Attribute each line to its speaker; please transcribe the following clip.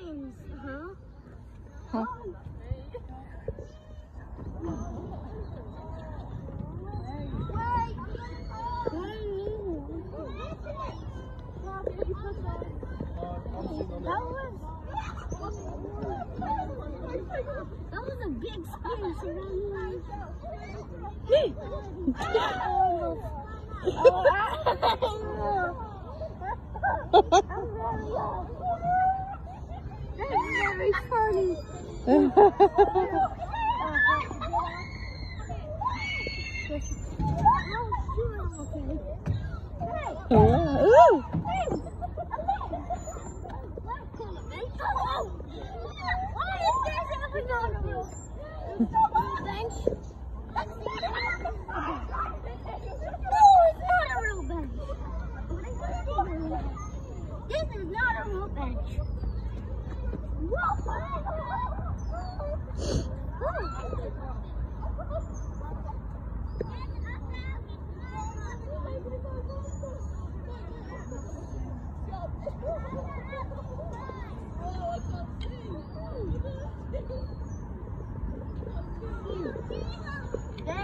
Speaker 1: swings, huh?
Speaker 2: Huh?
Speaker 1: That was a big space around That's very funny.
Speaker 2: Ooh.
Speaker 1: Bench? No, it's not a real bench. This is not a real bench. Dad.